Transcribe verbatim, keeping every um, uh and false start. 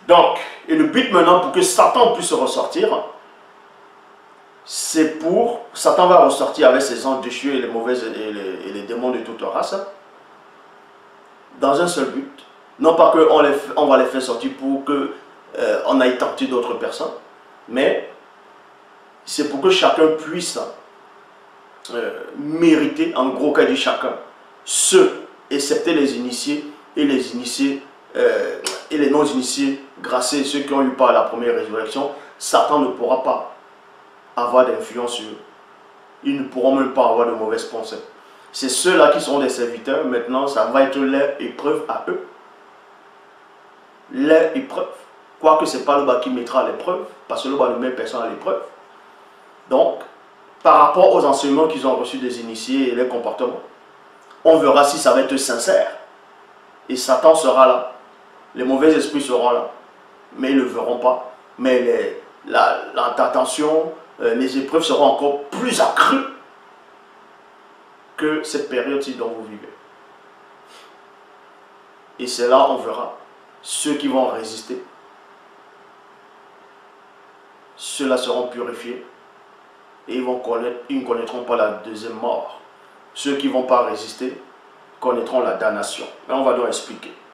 Donc, et le but maintenant pour que Satan puisse ressortir, c'est pour, Satan va ressortir avec ses anges déchus et les mauvaises et les, et les démons de toute race, dans un seul but. Non pas qu'on on va les faire sortir pour qu'on euh, aille tenter d'autres personnes, mais c'est pour que chacun puisse euh, mériter, en gros cas dit chacun, ceux, excepté les initiés et les initiés euh, et les non-initiés, grâce à ceux qui ont eu par la première résurrection, Satan ne pourra pas avoir d'influence sur eux. Ils ne pourront même pas avoir de mauvaises pensées. C'est ceux-là qui sont des serviteurs, maintenant ça va être leur épreuve à eux. Leur épreuve. Quoique ce n'est pas le bas qui mettra à l'épreuve, parce que le bas ne met personne à l'épreuve. Donc, par rapport aux enseignements qu'ils ont reçus des initiés et les comportements, on verra si ça va être sincère. Et Satan sera là. Les mauvais esprits seront là. Mais ils ne le verront pas. Mais les, la, la tentation, euh, les épreuves seront encore plus accrues que cette période-ci dont vous vivez. Et c'est là on verra ceux qui vont résister. Ceux-là seront purifiés. Et ils, vont connaître, ils ne connaîtront pas la deuxième mort. Ceux qui ne vont pas résister connaîtront la damnation. Mais on va donc expliquer.